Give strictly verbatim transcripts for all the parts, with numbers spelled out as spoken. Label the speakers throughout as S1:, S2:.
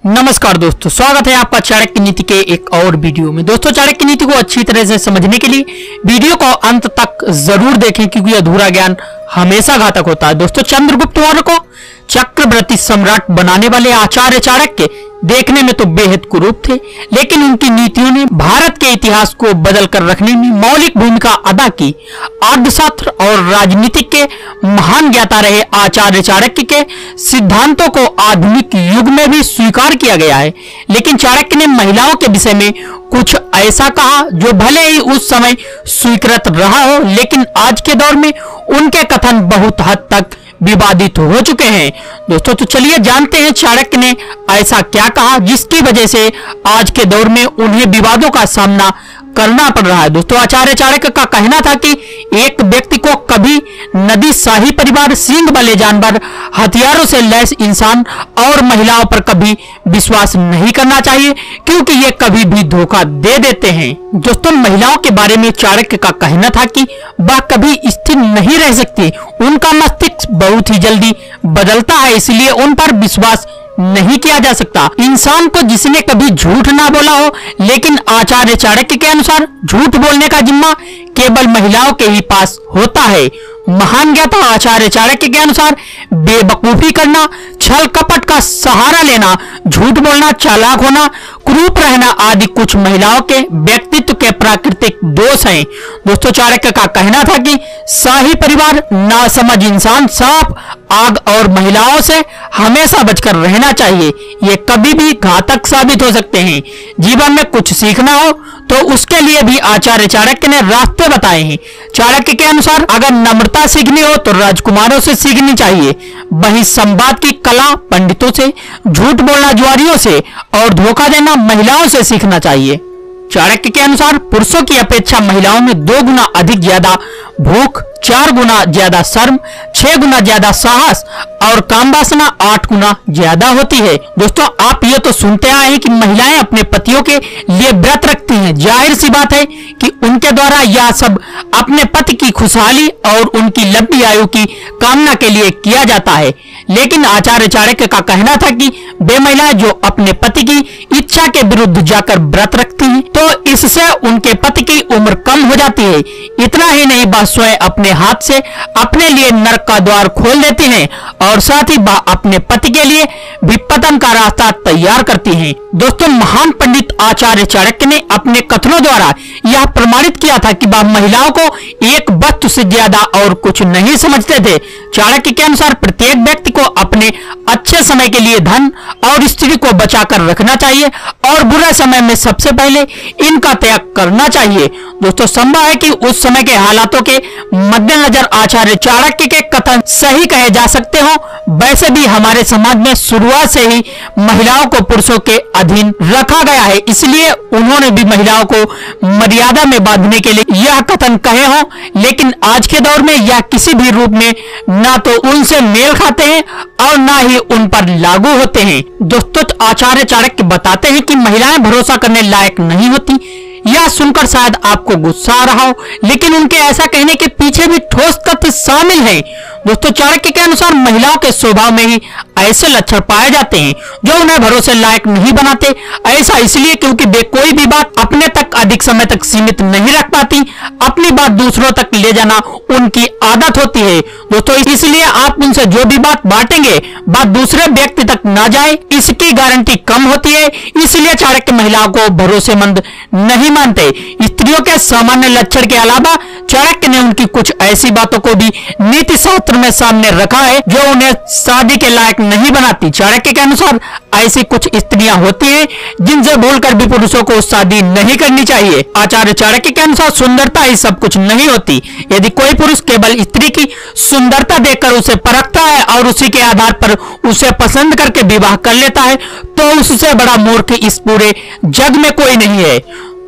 S1: नमस्कार दोस्तों, स्वागत है आपका चाणक्य नीति के एक और वीडियो में। दोस्तों, चाणक्य नीति को अच्छी तरह से समझने के लिए वीडियो को अंत तक जरूर देखें, क्योंकि अधूरा ज्ञान हमेशा घातक होता है। दोस्तों, चंद्रगुप्त मौर्य को चक्रवर्ती सम्राट बनाने वाले आचार्य चाणक्य देखने में तो बेहद कुरूप थे, लेकिन उनकी नीतियों ने भारत के इतिहास को बदल कर रखने में मौलिक भूमिका अदा की। अर्थशास्त्र और राजनीति के महान ज्ञाता रहे आचार्य चाणक्य के सिद्धांतों को आधुनिक युग में भी स्वीकार किया गया है, लेकिन चाणक्य ने महिलाओं के विषय में कुछ ऐसा कहा जो भले ही उस समय स्वीकृत रहा हो, लेकिन आज के दौर में उनके कथन बहुत हद तक विवादित हो चुके हैं। दोस्तों, तो चलिए जानते हैं चाणक्य ने ऐसा क्या कहा जिसकी वजह से आज के दौर में उन्हें विवादों का सामना करना पड़ रहा है। दोस्तों, आचार्य चाणक्य का कहना था कि एक व्यक्ति को कभी नदी, शाही परिवार, सींग वाले जानवर, हथियारों से लैस इंसान और महिलाओं पर कभी विश्वास नहीं करना चाहिए, क्योंकि ये कभी भी धोखा दे देते हैं। दोस्तों, महिलाओं के बारे में चाणक्य का कहना था कि वह कभी स्थिर नहीं रह सकती, उनका मस्तिष्क बहुत ही जल्दी बदलता है, इसलिए उन पर विश्वास नहीं किया जा सकता। इंसान को जिसने कभी झूठ ना बोला हो, लेकिन आचार्य चाणक्य के अनुसार झूठ बोलने का जिम्मा केवल महिलाओं के ही पास होता है। महान ज्ञाता आचार्य चाणक्य के अनुसार बेवकूफी करना, छल कपट का सहारा लेना, झूठ बोलना, चालाक होना, क्रूप रहना आदि कुछ महिलाओं के व्यक्तित्व के प्राकृतिक दोष हैं। दोस्तों, चाणक्य का कहना था कि शाही परिवार, नासमझ इंसान, सांप, आग और महिलाओं से हमेशा बचकर रहना चाहिए। ये कभी भी घातक साबित हो सकते हैं। जीवन में कुछ सीखना हो तो उसके लिए भी आचार्य चाणक्य ने रास्ते बताए हैं। चाणक्य के अनुसार अगर नम्रता सीखनी हो तो राजकुमारों से सीखनी चाहिए, वहीं संवाद की कला पंडितों से, झूठ बोलना जुआरियों से और धोखा देना महिलाओं से सीखना चाहिए। चाणक्य के अनुसार पुरुषों की अपेक्षा महिलाओं में दो गुना अधिक ज्यादा भूख, चार गुना ज्यादा शर्म, छह गुना ज्यादा साहस और काम वासना आठ गुना ज्यादा होती है। दोस्तों, आप ये तो सुनते आए हैं कि महिलाएं अपने पतियों के लिए व्रत रखती हैं। जाहिर सी बात है कि उनके द्वारा यह सब अपने पति की खुशहाली और उनकी लंबी आयु की कामना के लिए किया जाता है, लेकिन आचार्य चाणक्य का कहना था कि वे महिलाएं जो अपने पति की इच्छा के विरुद्ध जाकर व्रत रखती हैं, तो इससे उनके पति की उम्र कम हो जाती है। इतना ही नहीं, वह स्वयं अपने हाथ से अपने लिए नरक का द्वार खोल देती हैं और साथ ही वह अपने पति के लिए विपतन का रास्ता तैयार करती हैं। दोस्तों, महान पंडित आचार्य चाणक्य ने अपने कथनों द्वारा यह प्रमाणित किया था कि वह महिलाओं को एक वस्तु से ज्यादा और कुछ नहीं समझते थे। चाणक्य के अनुसार प्रत्येक व्यक्ति को अपने अच्छे समय के लिए धन और स्त्री को बचाकर रखना चाहिए और बुरे समय में सबसे पहले इनका त्याग करना चाहिए। दोस्तों, संभव है कि उस समय के हालातों के मद्देनजर आचार्य चाणक्य के कथन सही कहे जा सकते हो। वैसे भी हमारे समाज में शुरुआत से ही महिलाओं को पुरुषों के अधीन रखा गया है, इसलिए उन्होंने भी महिलाओं को मर्यादा में बांधने के लिए यह कथन कहे हो, लेकिन आज के दौर में यह किसी भी रूप में ना तो उनसे मेल खाते हैं और ना ही उन पर लागू होते हैं। दोस्तों, आचार्य चाणक्य बताते हैं कि महिलाएं भरोसा करने लायक नहीं होती। यह सुनकर शायद आपको गुस्सा आ रहा हो, लेकिन उनके ऐसा कहने के पीछे भी ठोस तथ्य शामिल है। दोस्तों, चाणक्य के अनुसार महिलाओं के स्वभाव में ही ऐसे लक्षण पाए जाते हैं जो उन्हें भरोसे लायक नहीं बनाते। ऐसा इसलिए क्योंकि वे कोई भी बात अपने तक अधिक समय तक सीमित नहीं रख पाती, अपनी बात दूसरों तक ले जाना उनकी आदत होती है। दोस्तों, इसलिए आप उनसे जो भी बात बांटेंगे, बात दूसरे व्यक्ति तक ना जाए, इसकी गारंटी कम होती है। इसलिए चाणक्य महिलाओं को भरोसेमंद नहीं मानते। स्त्रियों के सामान्य लक्षण के अलावा चाणक्य ने उनकी कुछ ऐसी बातों को भी नीति शास्त्र में सामने रखा है जो उन्हें शादी के लायक नहीं बनाती। चाणक्य के अनुसार ऐसी कुछ स्त्रियां होती हैं जिनसे भूलकर भी पुरुषों को शादी नहीं करनी चाहिए। आचार्य चाणक्य के अनुसार सुंदरता ही सब कुछ नहीं होती। यदि कोई पुरुष केवल स्त्री की सुंदरता देखकर उसे परखता है और उसी के आधार पर उसे पसंद करके विवाह कर लेता है, तो उससे बड़ा मूर्ख इस पूरे जग में कोई नहीं है।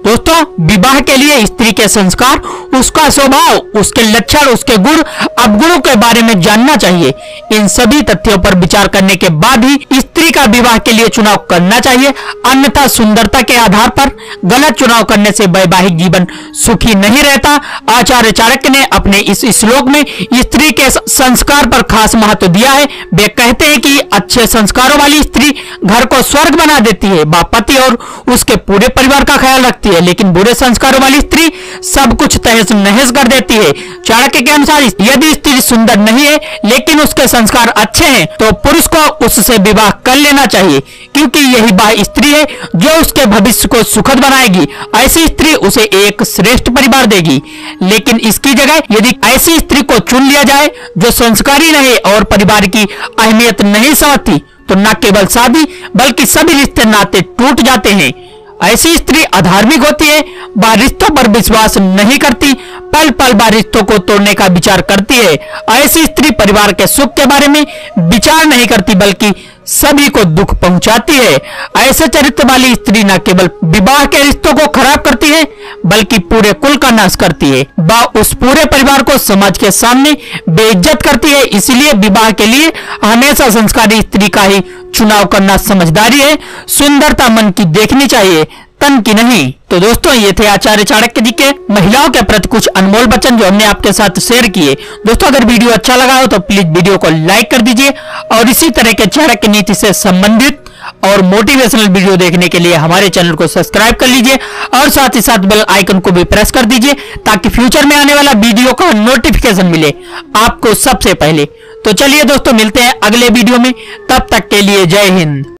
S1: दोस्तों विवाह के लिए स्त्री के संस्कार, उसका स्वभाव, उसके लक्षण, उसके गुण अवगुणों के बारे में जानना चाहिए। इन सभी तथ्यों पर विचार करने के बाद ही स्त्री का विवाह के लिए चुनाव करना चाहिए, अन्यथा सुंदरता के आधार पर गलत चुनाव करने से वैवाहिक जीवन सुखी नहीं रहता। आचार्य चाणक्य ने अपने इस श्लोक में स्त्री के संस्कार पर खास महत्व दिया है। वे कहते हैं कि अच्छे संस्कारों वाली स्त्री घर को स्वर्ग बना देती है, वह पति और उसके पूरे परिवार का ख्याल रखती है, लेकिन बुरे संस्कारों वाली स्त्री सब कुछ तहस नहस कर देती है। चाणक्य के अनुसार यदि स्त्री सुंदर नहीं है लेकिन उसके संस्कार अच्छे हैं तो पुरुष को उससे विवाह कर लेना चाहिए, क्योंकि यही वह स्त्री है जो उसके भविष्य को सुखद बनाएगी। ऐसी स्त्री उसे एक श्रेष्ठ परिवार देगी। लेकिन इसकी जगह यदि ऐसी स्त्री को चुन लिया जाए जो संस्कारी नहीं और परिवार की अहमियत नहीं समझती तो न केवल शादी बल्कि सभी रिश्ते नाते टूट जाते हैं। ऐसी स्त्री अधार्मिक होती है, वह रिश्तों पर विश्वास नहीं करती, पल पल वह रिश्तों को तोड़ने का विचार करती है। ऐसी स्त्री परिवार के सुख के बारे में विचार नहीं करती बल्कि सभी को दुख पहुंचाती है। ऐसे चरित्र वाली स्त्री न केवल विवाह के रिश्तों को खराब करती है बल्कि पूरे कुल का नाश करती है। वह उस पूरे परिवार को समाज के सामने बेइज्जत करती है। इसलिए विवाह के लिए हमेशा संस्कारी स्त्री का ही चुनाव करना समझदारी है। सुंदरता मन की देखनी चाहिए, तन की नहीं। तो दोस्तों ये थे आचार्य चाणक्य जी के महिलाओं के प्रति कुछ अनमोल वचन जो हमने आपके साथ शेयर किए। दोस्तों अगर वीडियो अच्छा लगा हो तो प्लीज वीडियो को लाइक कर दीजिए और इसी तरह के चाणक्य नीति से संबंधित और मोटिवेशनल वीडियो देखने के लिए हमारे चैनल को सब्सक्राइब कर लीजिए और साथ ही साथ बेल आइकन को भी प्रेस कर दीजिए ताकि फ्यूचर में आने वाला वीडियो का नोटिफिकेशन मिले आपको सबसे पहले। तो चलिए दोस्तों मिलते हैं अगले वीडियो में, तब तक के लिए जय हिंद।